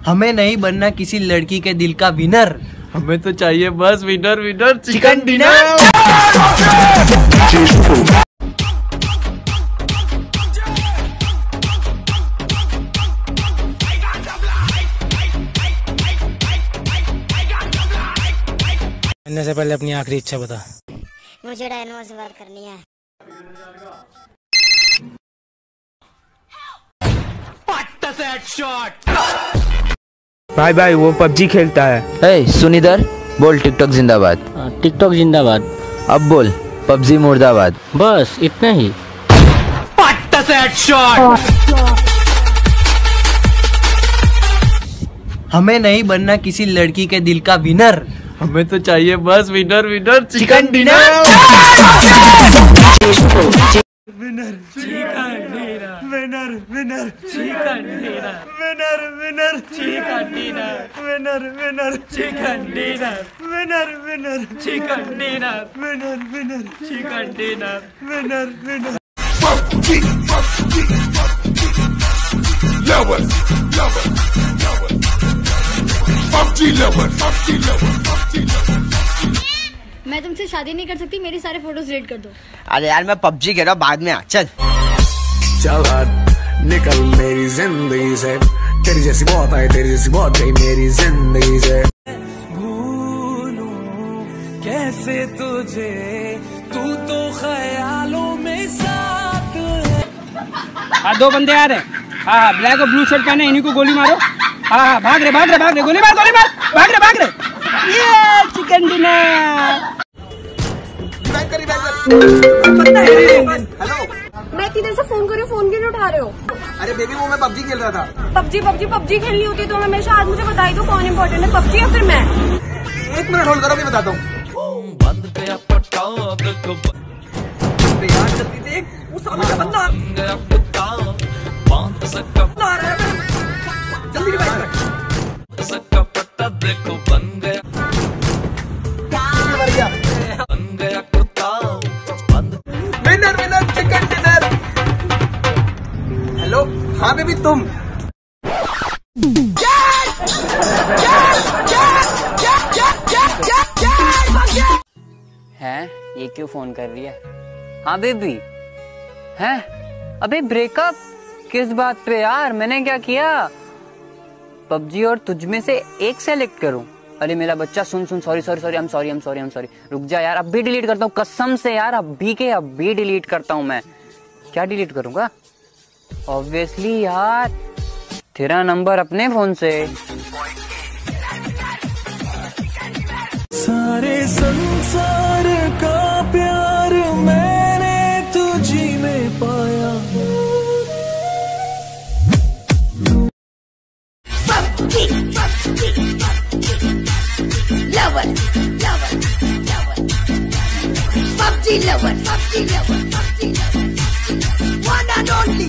हमें नहीं बनना किसी लड़की के दिल का विनर, हमें तो चाहिए बस विनर विनर चिकन डिनर। मरने से पहले अपनी आखिरी इच्छा बता। मुझे डायनो से बात करनी है। भाई भाई वो पबजी खेलता है। हे सुन इधर, बोल टिकटॉक जिंदाबाद। टिकटॉक जिंदाबाद। अब बोल पबजी मुर्दाबाद। बस इतना ही। हमें नहीं बनना किसी लड़की के दिल का विनर, हमें तो चाहिए बस winner winner chicken dinner. Winner chicken dinner, winner winner chicken dinner, winner winner chicken dinner, winner winner chicken dinner, winner winner chicken dinner, winner winner chicken dinner, winner winner. मैं तुमसे शादी नहीं कर सकती, मेरी सारे फोटोज डिलीट कर दो। अरे यार मैं पबजी खेल रहा हूँ, बाद में आ। चल निकल मेरी जिंदगी से, तेरी जैसी बहुत आई, तेरी जैसी बहुत गई मेरी जिंदगी से। भूलूं कैसे तुझे, तू तो ख्यालों में साथ है। दो बंदे आ रहे। हाँ ब्लैक और ब्लू शर्ट पहने, इन्हीं को गोली मारो। हाँ भाग रहे भाग रहे भाग रहे, गोली मार गोली मार, भाग रहे भाग रहे। ये चिकन डिनर। हेलो, मैं इतनी देर से फोन कर रही हूँ, फोन क्यों नहीं उठा रहे हो? अरे बेबी वो मैं पबजी खेल रहा था। पबजी खेलनी होती तो हमेशा आज मुझे बताई दो कौन इम्पोर्टेंट है, पबजी या फिर मैं? 1 मिनट होल्ड करो, मैं बताता हूँ। Winner winner chicken dinner. Hello, हाँ बेबी तुम। हैं ये क्यों फोन कर रही है? हाँ बेबी हैं? अबे ब्रेकअप किस बात पे यार? मैंने क्या किया? पबजी और तुझ में से एक सेलेक्ट करूं? अरे मेरा बच्चा सुन सुन, sorry sorry sorry, I am sorry, रुक जा यार, अब भी डिलीट करता हूँ कसम से यार, अभी डिलीट करता हूँ मैं। क्या डिलीट करूंगा? ऑब्वियसली यार तेरा नंबर अपने फोन से। सारे संसार का प्यार मैंने तुझी में पाया। PUBG lover one and only।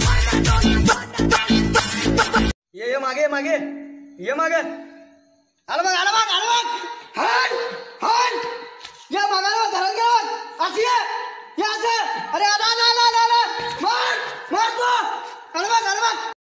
ये मागे मागे, ये मागे, अलमग अलमग अलमग, हन हन, ये मागे ना धरन के बाद आती है यहाँ से। अरे आधा ना ना ना ना, मार मार तो अलमग अलमग।